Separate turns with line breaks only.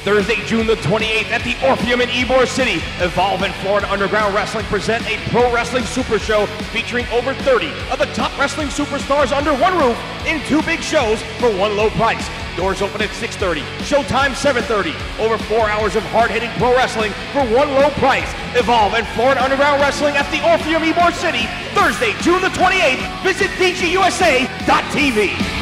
Thursday, June the 28th at the Orpheum in Ybor City, Evolve and Florida Underground Wrestling present a pro wrestling super show featuring over 30 of the top wrestling superstars under one roof in 2 big shows for one low price. Doors open at 6:30, showtime 7:30. Over 4 hours of hard-hitting pro wrestling for one low price. Evolve and Florida Underground Wrestling at the Orpheum Ybor City, Thursday, June the 28th. Visit DGUSA.tv.